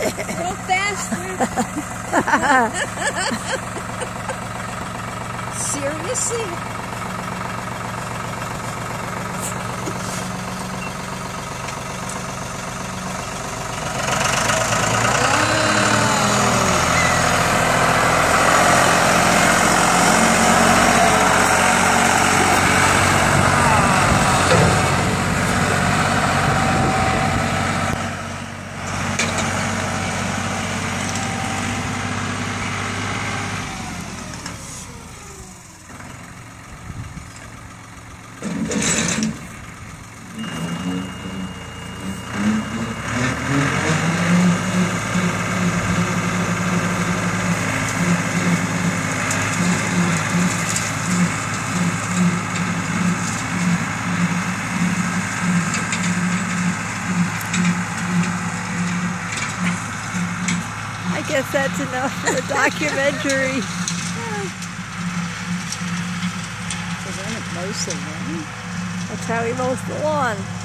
Go faster. Seriously? I guess that's enough for the documentary. So then it mows the lawn? That's how he mows the lawn.